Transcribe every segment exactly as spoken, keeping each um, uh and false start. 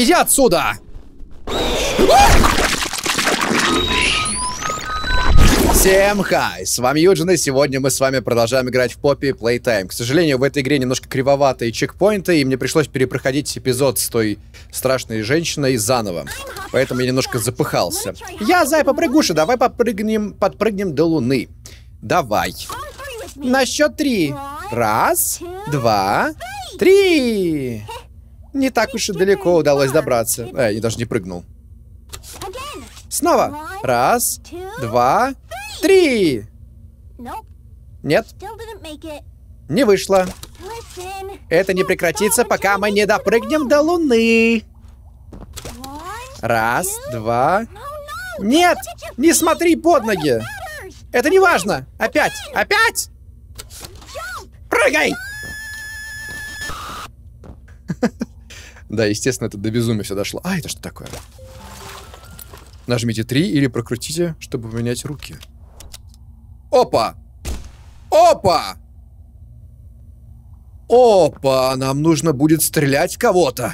Иди отсюда! Всем хай! С вами Юджин, и сегодня мы с вами продолжаем играть в Poppy Playtime. К сожалению, в этой игре немножко кривоватые чекпоинты, и мне пришлось перепроходить эпизод с той страшной женщиной заново. Поэтому я немножко запыхался. Я, зай-попрыгуша, давай попрыгнем, подпрыгнем до Луны. Давай. На счет три. Раз, два, три. Не так уж и далеко удалось добраться. Э, я даже не прыгнул. Снова. Раз, два, три. Нет. Не вышло. Это не прекратится, пока мы не допрыгнем до Луны. Раз, два. Нет! Не смотри под ноги! Это не важно! Опять! Опять! Прыгай! Да, естественно, это до безумия все дошло. А, это что такое? Нажмите три или прокрутите, чтобы поменять руки. Опа! Опа! Опа! Нам нужно будет стрелять в кого-то.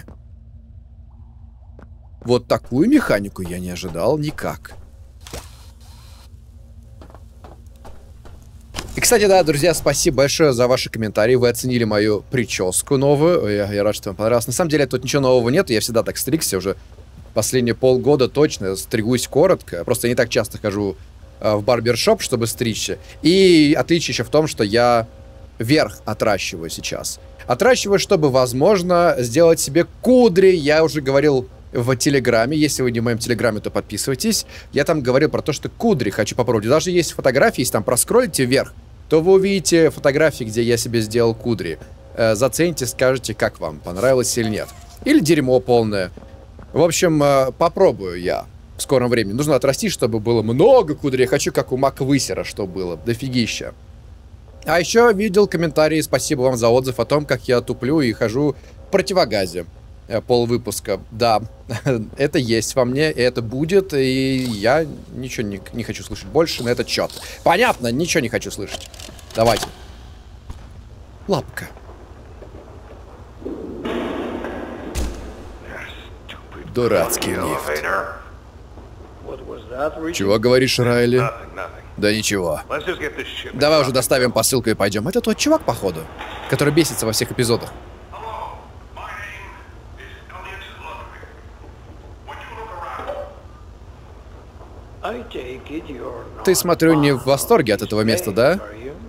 Вот такую механику я не ожидал никак. И, кстати, да, друзья, спасибо большое за ваши комментарии. Вы оценили мою прическу новую. Я, я рад, что вам понравилось. На самом деле, тут ничего нового нет. Я всегда так стригся уже последние полгода точно. Стригусь коротко. Просто не так часто хожу э, в барбершоп, чтобы стричься. И отличие еще в том, что я вверх отращиваю сейчас. Отращиваю, чтобы, возможно, сделать себе кудри. Я уже говорил в Телеграме. Если вы не в моем Телеграме, то подписывайтесь. Я там говорил про то, что кудри хочу попробовать. Даже есть фотографии, если там проскролите вверх, то вы увидите фотографии, где я себе сделал кудри. Э, зацените, скажете, как вам, понравилось или нет. Или дерьмо полное. В общем, э, попробую я в скором времени. Нужно отрастить, чтобы было много кудрей. Я хочу, как у Маквысера, чтобы было. Дофигища. А еще видел комментарии. Спасибо вам за отзыв о том, как я туплю и хожу в противогазе. Э, пол выпуска. Да, это есть во мне, и это будет. И я ничего не, не хочу слышать больше на этот счет. Понятно, ничего не хочу слышать. Давайте. Лапка. Дурацкий лифт. Чего говоришь, Райли? Да ничего. Давай уже доставим посылку и пойдем. Это тот чувак, походу, который бесится во всех эпизодах. Ты, смотрю, не в восторге от этого места, да?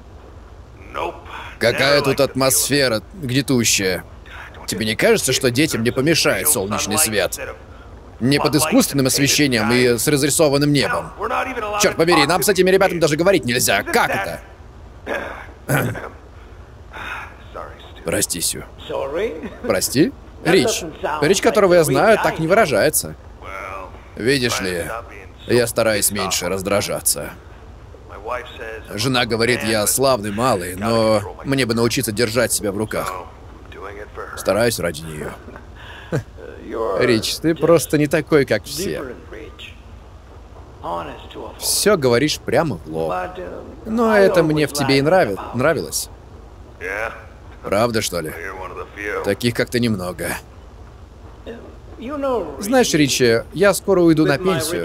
Какая тут атмосфера гнетущая. Тебе не кажется, что детям не помешает солнечный свет? Не под искусственным освещением и с разрисованным небом. Черт побери, нам с этими ребятами даже говорить нельзя. Как это? Прости, Сью. Прости? Рич. Рич, которого я знаю, так не выражается. Видишь ли, я стараюсь меньше раздражаться. Жена говорит, я славный малый, но мне бы научиться держать себя в руках. Стараюсь ради нее. Рич, ты просто не такой, как все. Все говоришь прямо в лоб. Но это мне в тебе и нрави... нравилось. Правда, что ли? Таких как ты немного. Знаешь, Ричи, я скоро уйду на пенсию.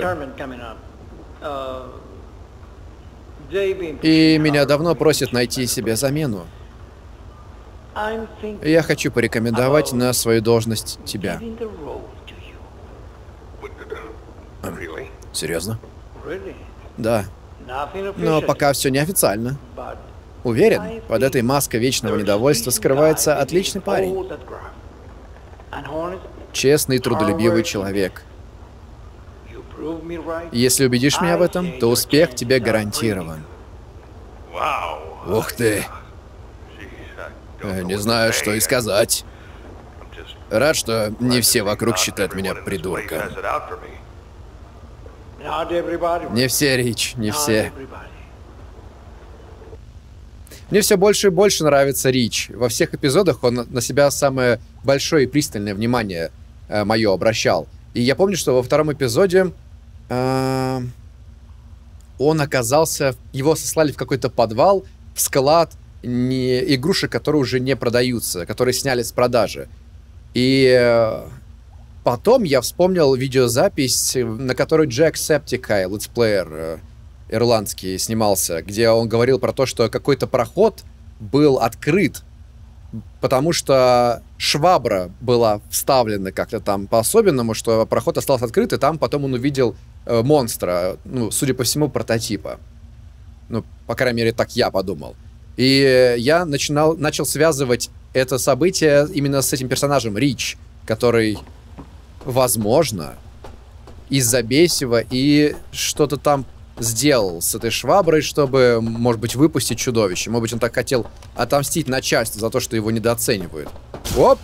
И меня давно просят найти себе замену. Я хочу порекомендовать на свою должность тебя. Серьезно? Да. Но пока все неофициально. Уверен, под этой маской вечного недовольства скрывается отличный парень. Честный, трудолюбивый человек. Если убедишь меня в этом, то успех тебе гарантирован. Ух ты! Не знаю, что и сказать. Рад, что не все вокруг считают меня придурком. Не все, Рич, не все. Мне все больше и больше нравится Рич. Во всех эпизодах он на себя самое большое и пристальное внимание э, мое обращал. И я помню, что во втором эпизоде э, он оказался... Его сослали в какой-то подвал, в склад не, игрушек, которые уже не продаются, которые сняли с продажи. И э, потом я вспомнил видеозапись, на которой Джек Септикай, летсплеер э, ирландский, снимался, где он говорил про то, что какой-то проход был открыт, потому что швабра была вставлена как-то там по-особенному, что проход остался открыт, и там потом он увидел э, монстра, ну, судя по всему, прототипа. Ну, по крайней мере, так я подумал. И я начинал, начал связывать это событие именно с этим персонажем Рич, который, возможно, из-за бесива и что-то там сделал с этой шваброй, чтобы, может быть, выпустить чудовище. Может быть, он так хотел отомстить начальству за то, что его недооценивают. Оп!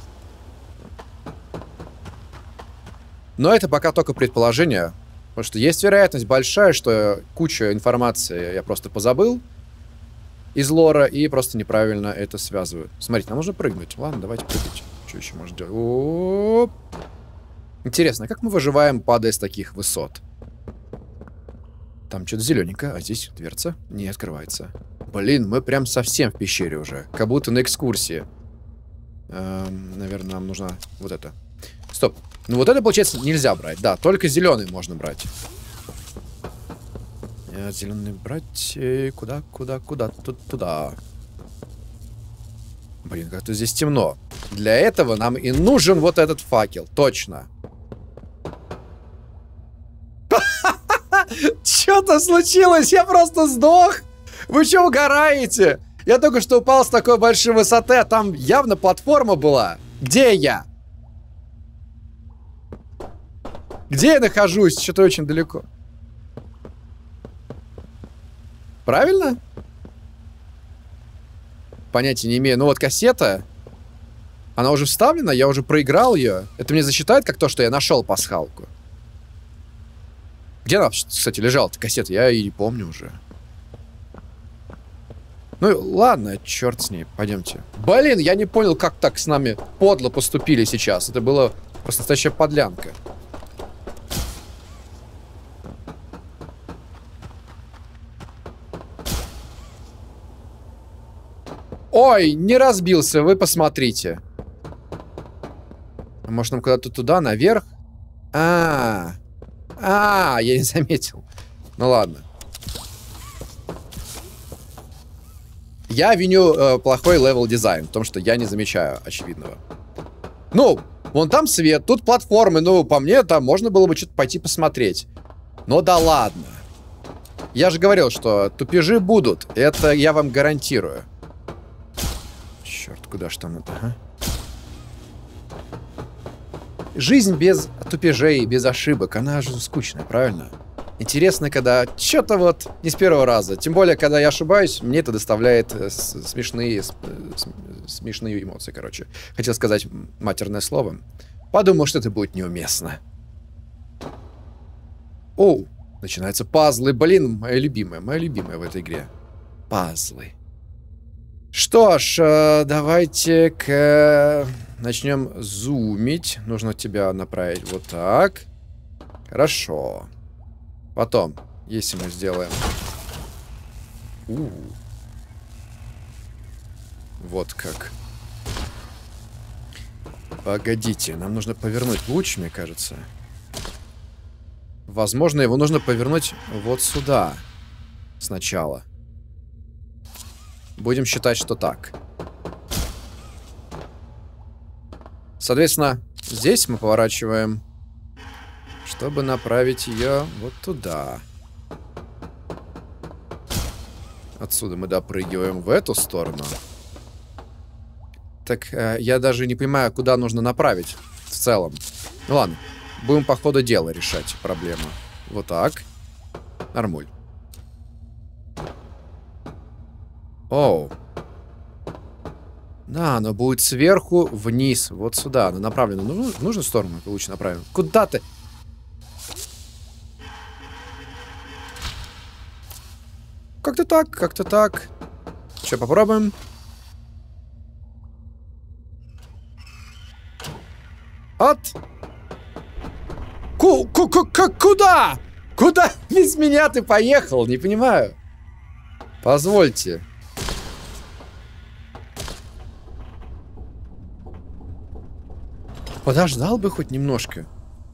Но это пока только предположение, потому что есть вероятность большая, что куча информации я просто позабыл из лора и просто неправильно это связываю. Смотрите, нам нужно прыгнуть. Ладно, давайте прыгать. Что еще можно делать? Оп! Интересно, как мы выживаем, падая с таких высот? Там что-то зелененькое, а здесь дверца не открывается. Блин, мы прям совсем в пещере уже. Как будто на экскурсии. Эм, наверное, нам нужно вот это. Стоп. Ну вот это, получается, нельзя брать. Да, только зеленый можно брать. Зеленый брать. Куда, куда, куда? Тут, туда. Блин, как-то здесь темно. Для этого нам и нужен вот этот факел. Точно. Что-то случилось, я просто сдох. Вы что, угораете? Я только что упал с такой большой высоты, а там явно платформа была. Где я? Где я нахожусь? Что-то очень далеко. Правильно? Понятия не имею. Ну вот кассета, она уже вставлена, я уже проиграл ее. Это мне засчитает как то, что я нашел пасхалку? Где она, кстати, лежала-то кассета? Я и не помню уже. Ну, ладно, черт с ней. Пойдемте. Блин, я не понял, как так с нами подло поступили сейчас. Это было просто настоящая подлянка. Ой, не разбился, вы посмотрите. Может, нам куда-то туда, наверх? А-а-а. А, я не заметил. Ну ладно. Я виню э, плохой левел-дизайн в том, что я не замечаю очевидного. Ну, вон там свет, тут платформы. Ну, по мне, там можно было бы что-то пойти посмотреть. Но да ладно. Я же говорил, что тупежи будут. Это я вам гарантирую. Черт, куда ж там это, а? Жизнь без тупежей, без ошибок, она же скучная, правильно? Интересно, когда что-то вот не с первого раза. Тем более, когда я ошибаюсь, мне это доставляет смешные, смешные эмоции, короче. Хотел сказать матерное слово. Подумал, что это будет неуместно. Оу, начинаются пазлы. Блин, моя любимая, моя любимая в этой игре. Пазлы. Что ж, давайте-ка начнем зумить. Нужно тебя направить вот так. Хорошо. Потом, если мы сделаем... У-у-у. Вот как. Погодите, нам нужно повернуть луч, мне кажется. Возможно, его нужно повернуть вот сюда сначала. Будем считать, что так. Соответственно, здесь мы поворачиваем, чтобы направить ее вот туда. Отсюда мы допрыгиваем в эту сторону. Так, э, я даже не понимаю, куда нужно направить в целом. Ну ладно, будем по ходу дела решать проблему. Вот так. Нормуль. Оу. Да, оно будет сверху вниз. Вот сюда. Оно направлено. Ну, в нужную сторону луч направлен. Куда ты? Как-то так, как-то так. Что, попробуем? От. Ку ку ку ку куда? Куда без меня ты поехал? Не понимаю. Позвольте. Подождал бы хоть немножко.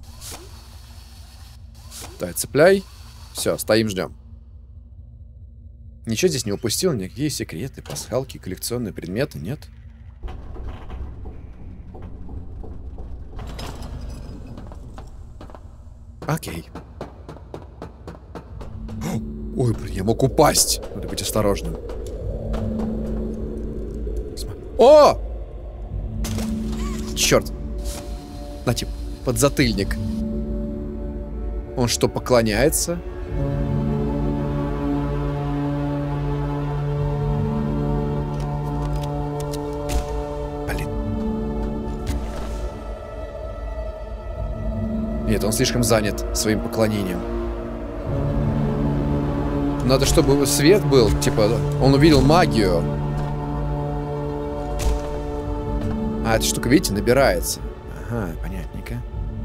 Давай, цепляй. Все, стоим, ждем. Ничего здесь не упустил? Никакие секреты, пасхалки, коллекционные предметы? Нет? Окей. Ой, блин, я мог упасть. Надо быть осторожным. О! Черт. На, типа, подзатыльник. Он что, поклоняется? Блин. Нет, он слишком занят своим поклонением. Надо, чтобы свет был, типа, он увидел магию. А, эта штука, видите, набирается. Ага, понятненько.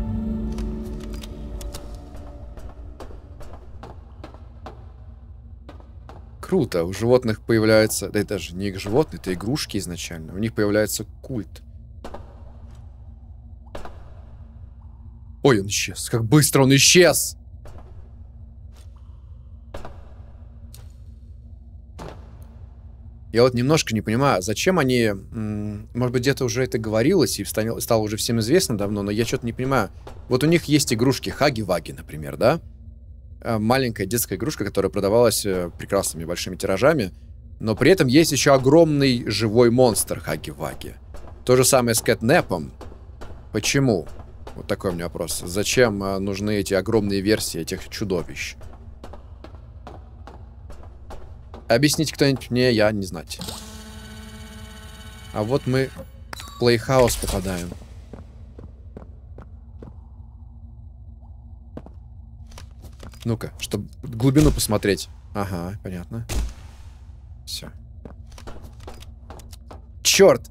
Круто, у животных появляется... Да это даже не их животные, это игрушки изначально. У них появляется культ. Ой, он исчез. Как быстро он исчез! Я вот немножко не понимаю, зачем они... Может быть, где-то уже это говорилось и стало уже всем известно давно, но я что-то не понимаю. Вот у них есть игрушки Хаги-Ваги, например, да? Маленькая детская игрушка, которая продавалась прекрасными большими тиражами, но при этом есть еще огромный живой монстр Хаги-Ваги. То же самое с Кэтнэпом. Почему? Вот такой у меня вопрос. Зачем нужны эти огромные версии этих чудовищ? Объясните кто-нибудь мне, я не знать. А вот мы в Плейхаус попадаем. Ну-ка, чтобы глубину посмотреть. Ага, понятно. Все. Черт!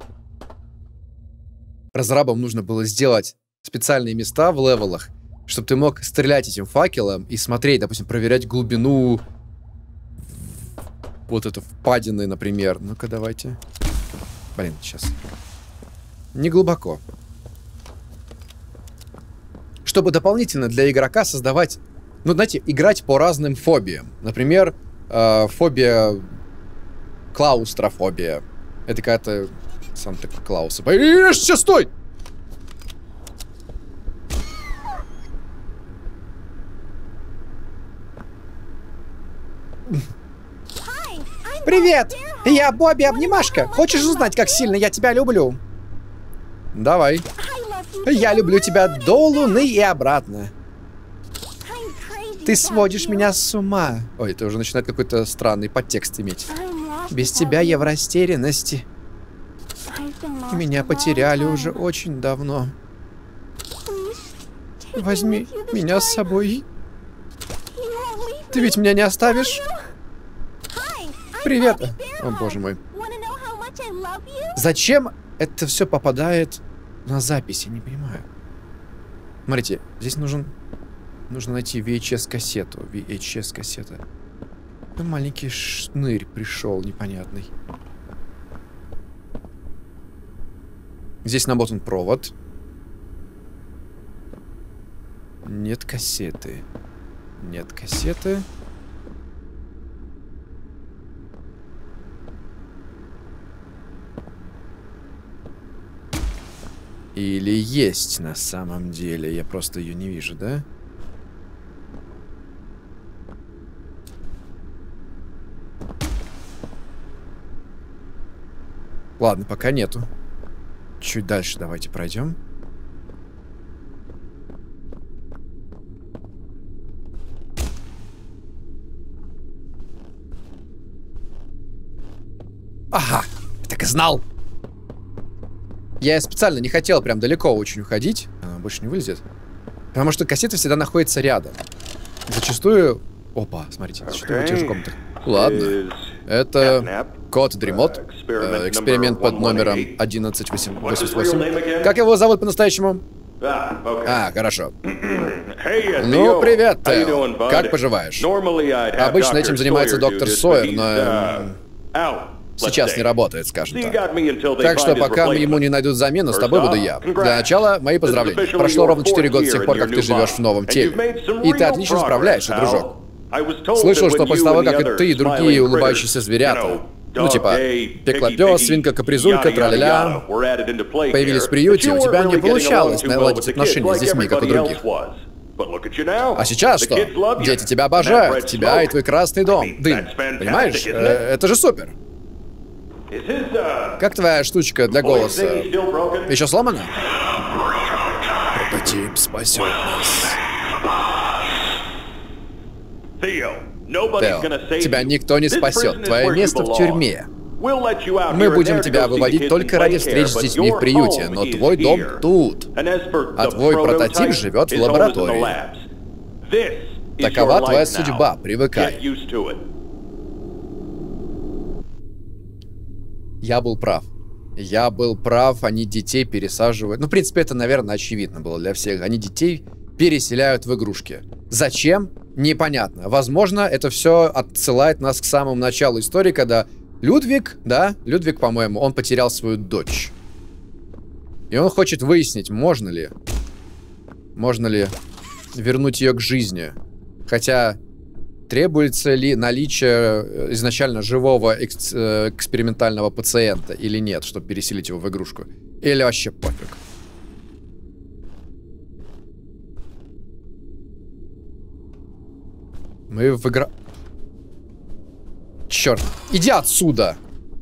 Разрабам нужно было сделать специальные места в левелах, чтобы ты мог стрелять этим факелом и смотреть, допустим, проверять глубину... Вот это впадины, например. Ну-ка, давайте. Блин, сейчас. Не глубоко. Чтобы дополнительно для игрока создавать... Ну, знаете, играть по разным фобиям. Например, э, фобия... Клаустрофобия. Это какая-то... Санта-Клауса. Сейчас, стой! Привет! Я Бобби Обнимашка. Хочешь узнать, как сильно я тебя люблю? Давай. Я люблю тебя до Луны и обратно. Ты сводишь меня с ума. Ой, это уже начинает какой-то странный подтекст иметь. Без тебя я в растерянности. Меня потеряли уже очень давно. Возьми меня с собой. Ты ведь меня не оставишь? Привет. О, боже мой. Зачем это все попадает на записи? Не понимаю. Смотрите, здесь нужен... Нужно найти ви эйч эс-кассету. ви эйч эс-кассета. Маленький шнырь пришел непонятный. Здесь намотан провод. Нет кассеты. Нет кассеты. Или есть на самом деле? Я просто ее не вижу, да? Ладно, пока нету. Чуть дальше давайте пройдем. Ага, так и знал. Я специально не хотел прям далеко очень уходить. Она больше не вылезет. Потому что кассета всегда находится рядом. Зачастую... Опа, смотрите, зачастую в тех же комнатах. Ладно. Это кот Дремот. Э, эксперимент под номером одиннадцать восемьдесят восемь. Как его зовут по-настоящему? А, хорошо. Ну, привет, Тео. Как поживаешь? Обычно этим занимается доктор Сойер, но... сейчас не работает, скажем так. Так что пока ему не найдут замену, с тобой буду я. Для начала, мои поздравления. Прошло ровно четыре года с тех пор, как ты живешь в новом теле. И ты отлично справляешься, дружок. Слышал, что после того, как и ты и другие улыбающиеся зверята, ну типа, пеклопёс, свинка-капризулька, траля-ля, появились в приюте, у тебя не получалось наладить отношения с детьми, как у других. А сейчас что? Дети тебя обожают, тебя и твой красный дом. Дым. Понимаешь? Э, это же супер. Как твоя штучка для голоса? Еще сломана? Прототип спасет нас. Тео, тебя никто не спасет. Твое место в тюрьме. Мы будем тебя выводить только ради встреч с детьми в приюте, но твой дом тут. А твой прототип живет в лаборатории. Такова твоя судьба, привыкай. Я был прав. Я был прав, они детей пересаживают. Ну, в принципе, это, наверное, очевидно было для всех. Они детей переселяют в игрушки. Зачем? Непонятно. Возможно, это все отсылает нас к самому началу истории, когда Людвиг, да, Людвиг, по-моему, он потерял свою дочь. И он хочет выяснить, можно ли, можно ли вернуть ее к жизни. Хотя, требуется ли наличие изначально живого экс экспериментального пациента или нет, чтобы переселить его в игрушку. Или вообще пофиг. Мы в игра... Черт, иди отсюда!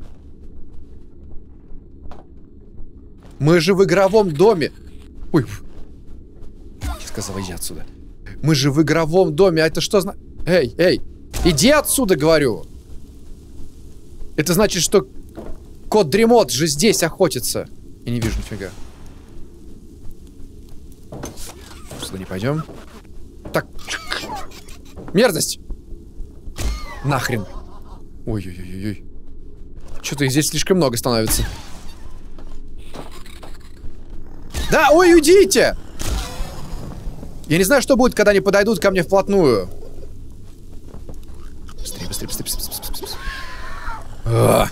Мы же в игровом доме. Ой, я сказал, иди отсюда. Мы же в игровом доме, а это что значит? Эй, эй, иди отсюда, говорю. Это значит, что кот Дремот же здесь охотится. Я не вижу нифига. Сюда не пойдем. Так. Мерзость. Нахрен. Ой-ой-ой-ой. Что-то их здесь слишком много становится. Да, ой, уйдите! Я не знаю, что будет, когда они подойдут ко мне вплотную. Быстрее, быстрее, быстрее, быстрее, быстрее, быстрее. А.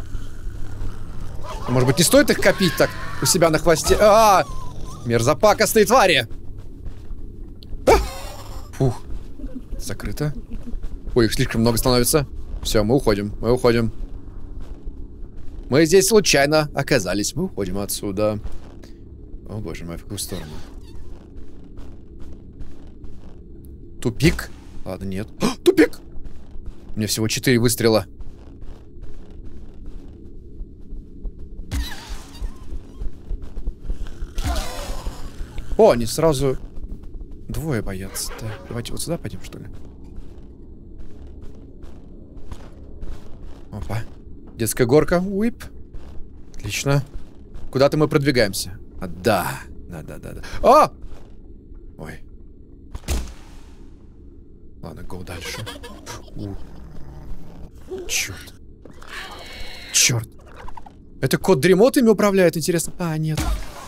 Может быть, не стоит их копить так у себя на хвосте? А, -а, -а! Мерзопакостные твари! А! Фух. Закрыто. Ой, их слишком много становится. Все, мы уходим, мы уходим. Мы здесь случайно оказались. Мы уходим отсюда. О, боже мой, в какую сторону? Тупик? Ладно, нет. А, тупик! У меня всего четыре выстрела. О, они сразу... Двое боятся. Так, давайте вот сюда пойдем, что ли. Опа. Детская горка. Уип. Отлично. Куда-то мы продвигаемся. А, да. Да, да, да, да. А! Ой. Ладно, go дальше. У. Черт. Черт. Это кот Дремот ими управляет, интересно? А, нет.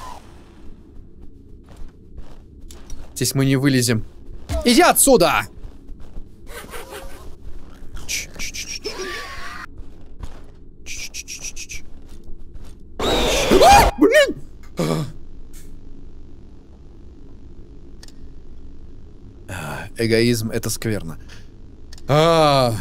Здесь мы не вылезем. Иди отсюда! А, блин! А, эгоизм — это скверно. А,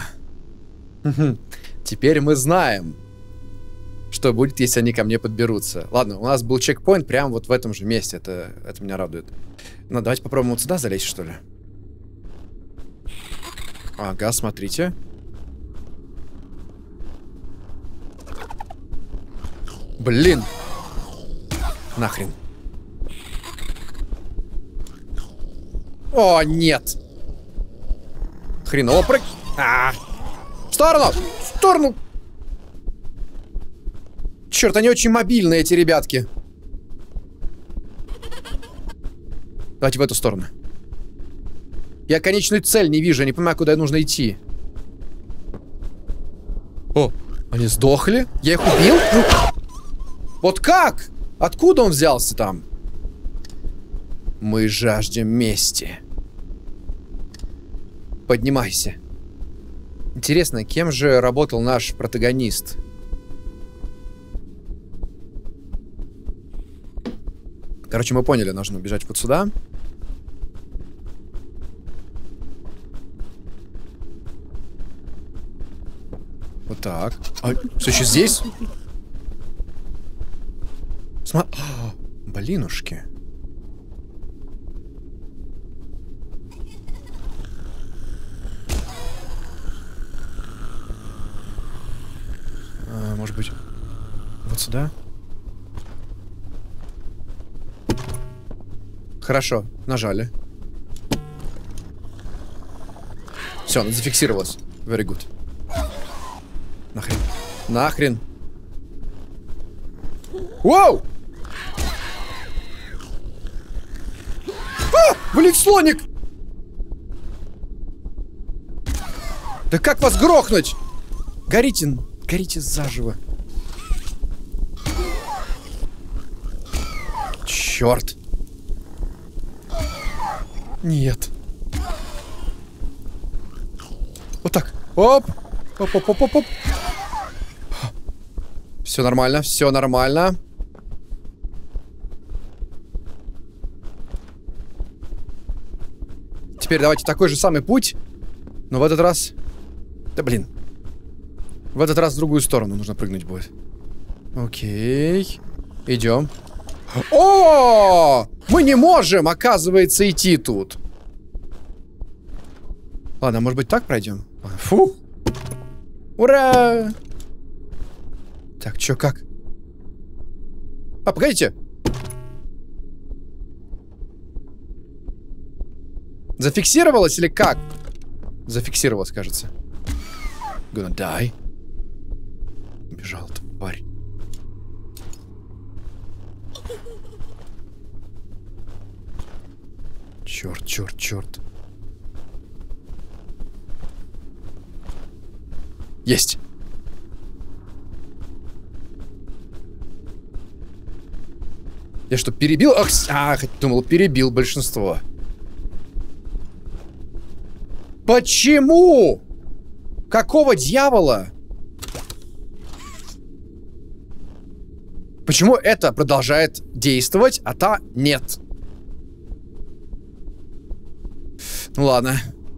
теперь мы знаем, что будет, если они ко мне подберутся. Ладно, у нас был чекпоинт прямо вот в этом же месте. Это, это меня радует. Ну, давайте попробуем вот сюда залезть, что ли. Ага, смотрите. Блин. Нахрен. О, нет. Хреново прыг... А, в сторону! В сторону! Черт, они очень мобильные, эти ребятки. Давайте в эту сторону. Я конечную цель не вижу, я не понимаю, куда нужно идти. О, они сдохли? Я их убил? Вот как? Откуда он взялся там? Мы жаждем мести. Поднимайся. Интересно, кем же работал наш протагонист? Короче, мы поняли, нужно бежать вот сюда. Вот так. А, все еще здесь? Сма... А, блинушки. А, может быть, вот сюда? Хорошо, нажали. Все, она зафиксировалась. Very good. Нахрен. Нахрен. Воу! А! Блин, слоник! Да как вас грохнуть? Горите, горите заживо. Черт. Нет. Вот так. Оп. Оп, оп, оп, оп, оп. Все нормально, все нормально. Теперь давайте такой же самый путь. Но в этот раз... Да блин. В этот раз в другую сторону нужно прыгнуть будет. Окей. Идем. О! Мы не можем, оказывается, идти тут. Ладно, может быть, так пройдем? Фу! Ура! Так, чё, как? А, погодите! Зафиксировалось или как? Зафиксировалось, кажется. Gonna die. Бежал, тварь. Черт, черт, черт. Есть. Я что, перебил? Ах, а, думал, перебил большинство. Почему? Какого дьявола? Почему это продолжает действовать, а та нет? Ну ладно.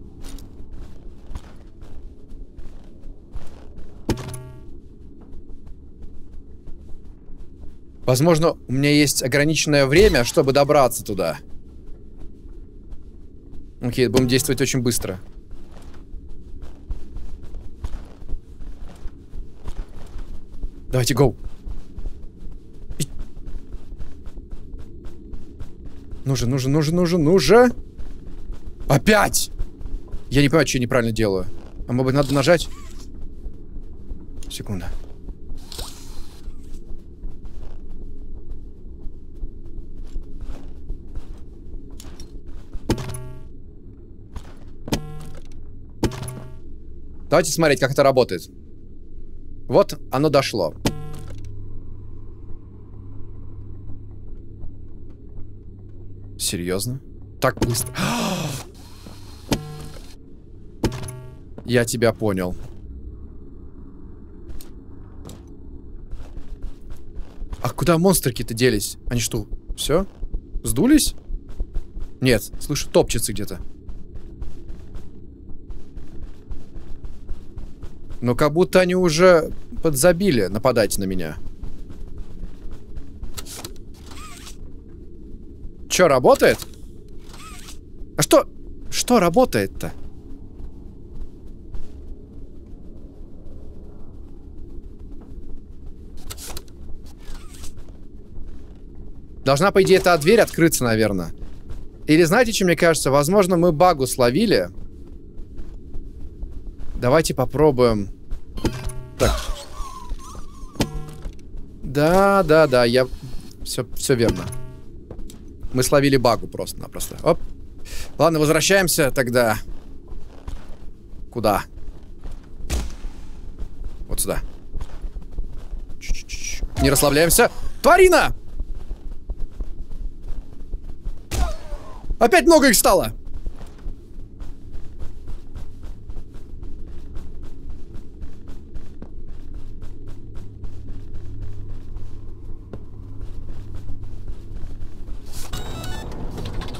Возможно, у меня есть ограниченное время, чтобы добраться туда. Окей, будем действовать очень быстро. Давайте, гоу. Нужен, нужен, нужен, нужен, нужен. Опять! Я не понимаю, что я неправильно делаю. А может быть, надо нажать? Секунда. Давайте смотреть, как это работает. Вот оно дошло. Серьезно? Так быстро? Я тебя понял. А куда монстрики-то делись? Они что, все? Сдулись? Нет, слышу, топчется где-то. Но как будто они уже подзабили нападать на меня. Чё, работает? А что? Что работает-то? Должна, по идее, эта дверь открыться, наверное. Или знаете, что мне кажется? Возможно, мы багу словили. Давайте попробуем. Так. Да, да, да, я... Все, все верно. Мы словили багу просто-напросто. Оп. Ладно, возвращаемся тогда. Куда? Вот сюда. Ч-ч-ч. Не расслабляемся. Тварина! Опять много их стало.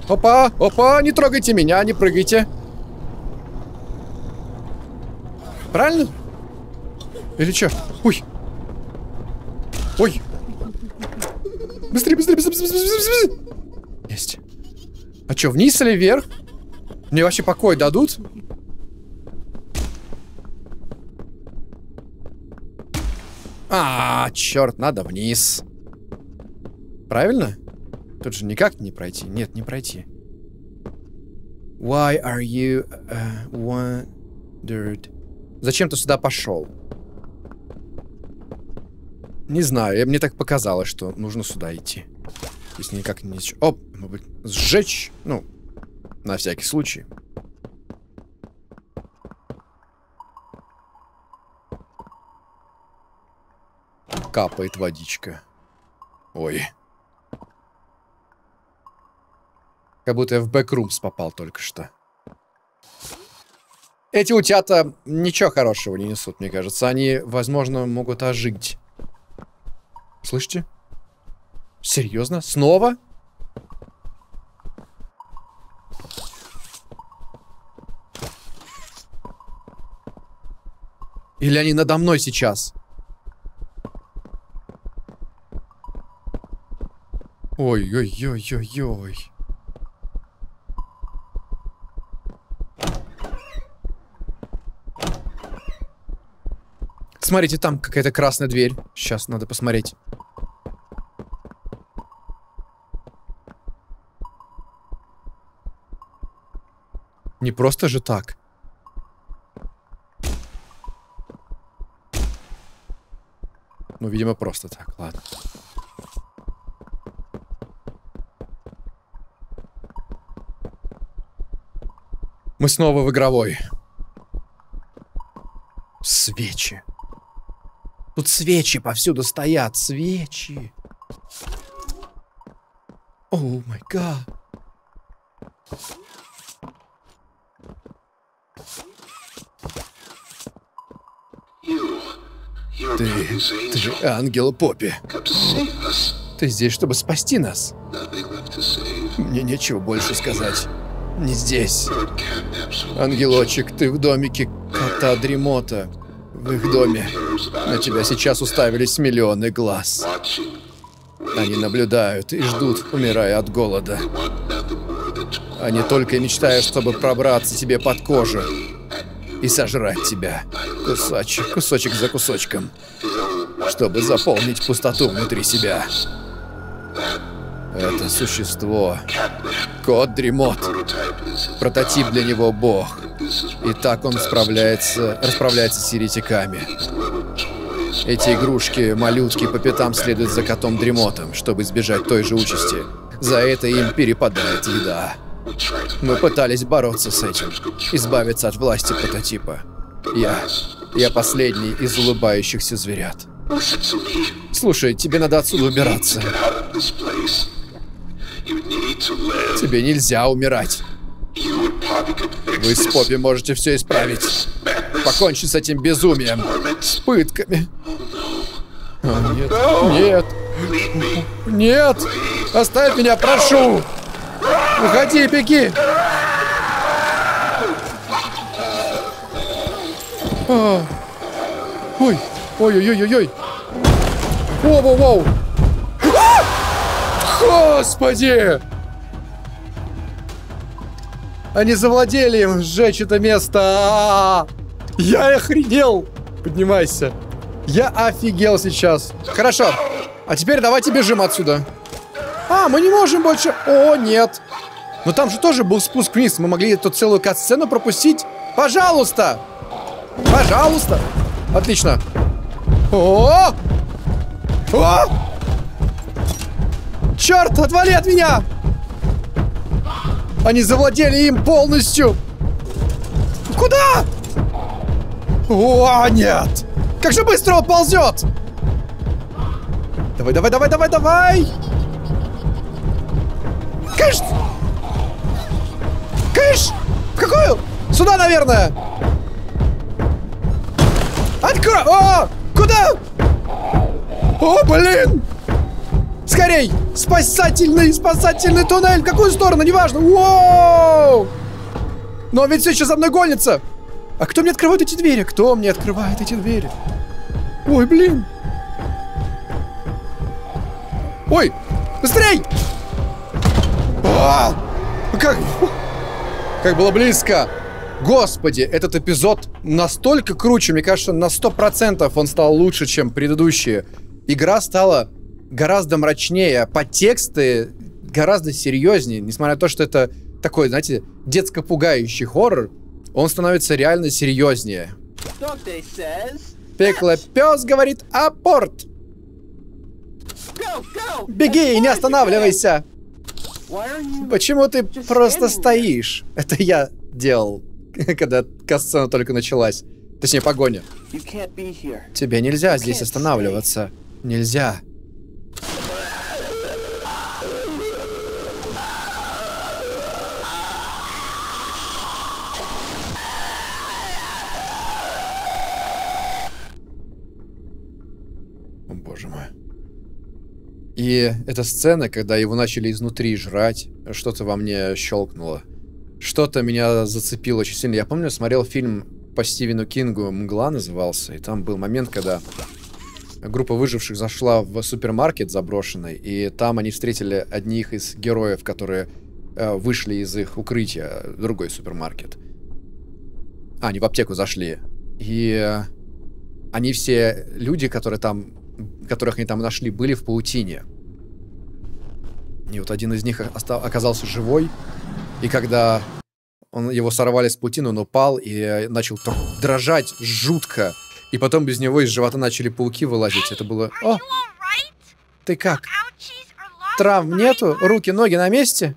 Опа, опа, не трогайте меня, не прыгайте. Правильно? Или что? Ой. Ой. Быстрее, быстрее, быстрее, быстрее, быстрее, быстрее. Есть. А что, вниз или вверх? Мне вообще покой дадут? А, черт, надо вниз. Правильно? Тут же никак не пройти. Нет, не пройти. Why are you uh, wondered? Зачем ты сюда пошел? Не знаю, мне так показалось, что нужно сюда идти. Если никак не... Оп, может быть, сжечь? Ну, на всякий случай. Капает водичка. Ой. Как будто я в бэкрумс попал только что. Эти утята ничего хорошего не несут, мне кажется. Они, возможно, могут ожить. Слышите? Серьезно? Снова? Или они надо мной сейчас? Ой-ой-ой-ой-ой. Смотрите, там какая-то красная дверь. Сейчас надо посмотреть. Не просто же так. Ну, видимо, просто так. Ладно. Мы снова в игровой. Свечи. Тут свечи повсюду стоят. Свечи. О май гад. Ты, ты же ангел Поппи. Ты здесь, чтобы спасти нас. Мне нечего больше сказать. Не здесь. Ангелочек, ты в домике кота Дремота. В их доме. На тебя сейчас уставились миллионы глаз. Они наблюдают и ждут, умирая от голода. Они только и мечтают, чтобы пробраться тебе под кожу и сожрать тебя. Кусочек, кусочек за кусочком. Чтобы заполнить пустоту внутри себя. Это существо. Кот Дремот. Прототип для него бог. И так он справляется, расправляется с еретиками. Эти игрушки, малютки по пятам следуют за котом Дремотом, чтобы избежать той же участи. За это им перепадает еда. Мы пытались бороться с этим, избавиться от власти прототипа. Я... Я последний из улыбающихся зверят. Слушай, тебе надо отсюда убираться. Тебе нельзя умирать. Вы с Поппи можете все исправить. Покончи с этим безумием. С пытками. О, нет. Нет. Нет. Оставь меня, прошу. Уходи, беги. А. Ой. Ой-ой-ой-ой-ой. Воу-воу-воу. Господи! Они завладели им сжечь это место. А-а-а! Я охренел. Поднимайся. Я офигел сейчас. Хорошо. А теперь давайте бежим отсюда. А, мы не можем больше... О, нет. Но там же тоже был спуск вниз. Мы могли эту целую кат-сцену пропустить. Пожалуйста. Пожалуйста. Отлично. О! О! Черт, отвали от меня! Они завладели им полностью. Куда? О, нет. Как же быстро он ползет. Давай, давай, давай, давай, давай. Кыш! Кыш! В какую? Сюда, наверное. Открой! О! Куда? О, блин! Скорей! Спасательный, спасательный туннель! В какую сторону? Неважно! Воу! Но он ведь все еще за мной гонится! А кто мне открывает эти двери? Кто мне открывает эти двери? Ой, блин! Ой! Быстрей! А! Как... Как было близко! Господи, этот эпизод настолько круче, мне кажется, на сто процентов он стал лучше, чем предыдущие. Игра стала гораздо мрачнее, подтексты гораздо серьезнее, несмотря на то, что это такой, знаете, детско-пугающий хоррор, он становится реально серьезнее. Пекло пес говорит апорт. Беги и не останавливайся. Почему ты просто стоишь? Это я делал, когда касцена только началась. Точнее, погоня. Тебе нельзя здесь останавливаться. Нельзя. О, боже мой. И эта сцена, когда его начали изнутри жрать, что-то во мне щелкнуло. Что-то меня зацепило очень сильно. Я помню, смотрел фильм по Стивену Кингу, «Мгла» назывался, и там был момент, когда группа выживших зашла в супермаркет заброшенный, и там они встретили одних из героев, которые э, вышли из их укрытия, другой супермаркет. А, они в аптеку зашли. И э, они все люди, которые там, которых они там нашли, были в паутине. И вот один из них оказался живой, и когда он, его сорвали с паутины, он упал и начал дрожать жутко. И потом без него из живота начали пауки вылазить. Это было... О! Ты как? Травм нету? Руки, ноги на месте?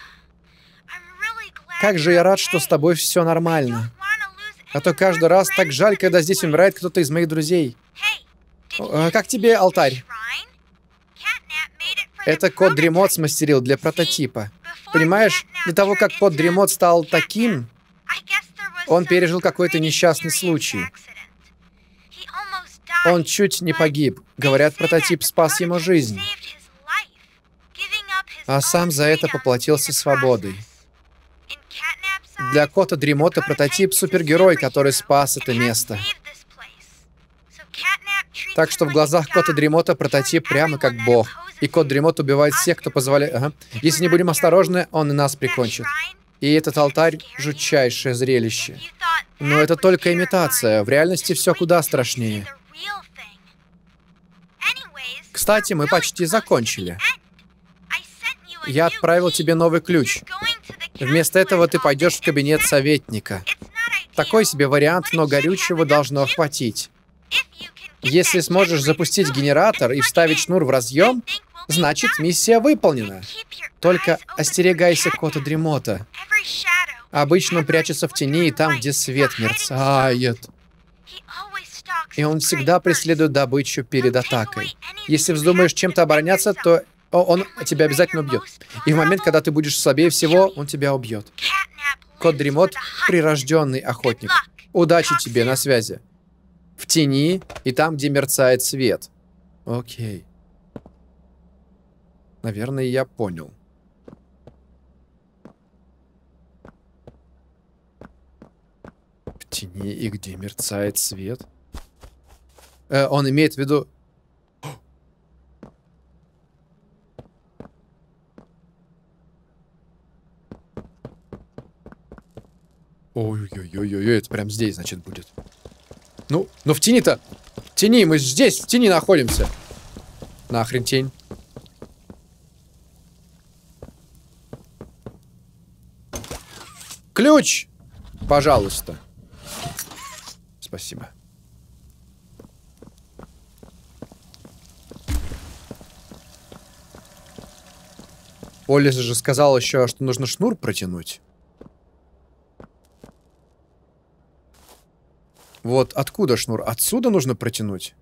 Как же я рад, что с тобой все нормально. А то каждый раз так жаль, когда здесь умирает кто-то из моих друзей. О, как тебе алтарь? Это кот Дремот смастерил для прототипа. Понимаешь, до того, как кот Дремот стал таким, он пережил какой-то несчастный случай. Он чуть не погиб. Говорят, прототип спас ему жизнь. А сам за это поплатился свободой. Для кота Дремота прототип супергерой, который спас это место. Так что в глазах кота Дремота прототип прямо как бог. И кот Дремот убивает всех, кто позволяет... Ага. Если не будем осторожны, он и нас прикончит. И этот алтарь — жутчайшее зрелище. Но это только имитация. В реальности все куда страшнее. Кстати, мы почти закончили. Я отправил тебе новый ключ. Вместо этого ты пойдешь в кабинет советника. Такой себе вариант, но горючего должно хватить. Если сможешь запустить генератор и вставить шнур в разъем, значит, миссия выполнена. Только остерегайся кота Дремота. Обычно он прячется в тени и там, где свет мерцает. И он всегда преследует добычу перед атакой. Если вздумаешь чем-то обороняться, то он тебя обязательно убьет. И в момент, когда ты будешь слабее всего, он тебя убьет. Кот Дремот — прирожденный охотник. Удачи тебе, на связи. В тени и там, где мерцает свет. Окей. Наверное, я понял. В тени и где мерцает свет. Э, он имеет в виду... Ой-ой-ой-ой, это прям здесь, значит, будет. Ну, ну в тени-то. В тени, мы здесь, в тени находимся. Нахрен тень. Ключ! Пожалуйста. Спасибо. Оля же сказала еще, что нужно шнур протянуть. Вот откуда шнур? Отсюда нужно протянуть?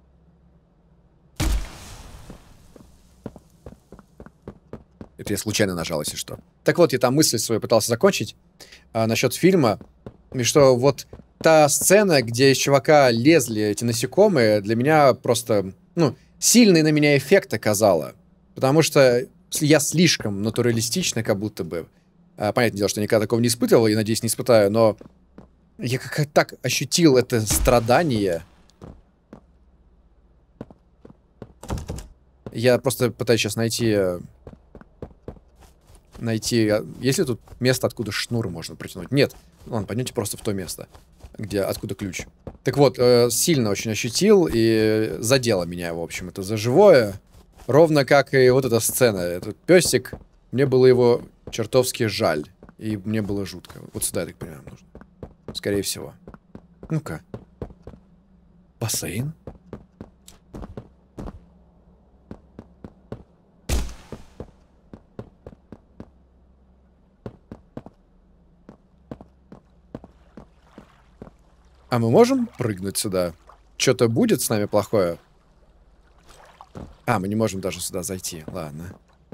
Это я случайно нажал, если что. Так вот, я там мысль свою пытался закончить а, насчет фильма. И что вот та сцена, где из чувака лезли эти насекомые, для меня просто, ну, сильный на меня эффект оказала. Потому что я слишком натуралистично, как будто бы. Понятное дело, что никогда такого не испытывал, и, надеюсь, не испытаю, но я как так ощутил это страдание. Я просто пытаюсь сейчас найти... Найти... Есть ли тут место, откуда шнур можно протянуть? Нет. Ладно, пойдемте просто в то место, где, откуда ключ. Так вот, э, сильно очень ощутил, и задело меня, в общем, это за живое. Ровно как и вот эта сцена. Этот песик, мне было его чертовски жаль. И мне было жутко. Вот сюда, я так понимаю, нужно. Скорее всего. Ну-ка. Бассейн? А мы можем прыгнуть сюда? Что-то будет с нами плохое? А, мы не можем даже сюда зайти. Ладно.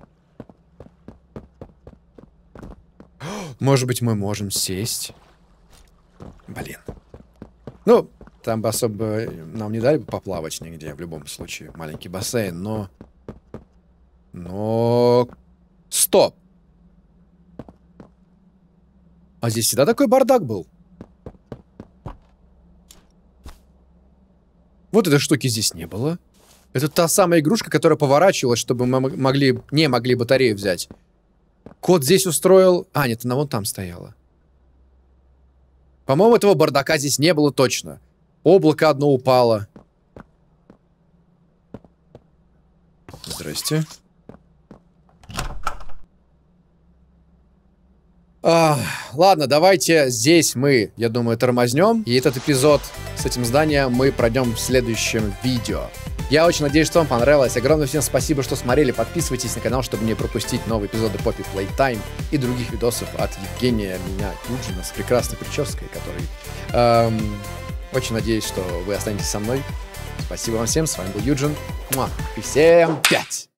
Может быть, мы можем сесть? Блин. Ну, там бы особо нам не дали бы поплавать нигде, в любом случае. Маленький бассейн, но... Но... Стоп! А здесь всегда такой бардак был? Вот этой штуки здесь не было. Это та самая игрушка, которая поворачивалась, чтобы мы могли, не могли батарею взять. Кот здесь устроил... А, нет, она вон там стояла. По-моему, этого бардака здесь не было точно. Облако одно упало. Здрасте. А, ладно, давайте здесь мы, я думаю, тормознем. И этот эпизод с этим зданием мы пройдем в следующем видео. Я очень надеюсь, что вам понравилось. Огромное всем спасибо, что смотрели. Подписывайтесь на канал, чтобы не пропустить новые эпизоды Poppy Playtime и других видосов от Евгения, меня, Юджина, с прекрасной прической, который... Эм, очень надеюсь, что вы останетесь со мной. Спасибо вам всем. С вами был Юджин. Муа. И всем пять!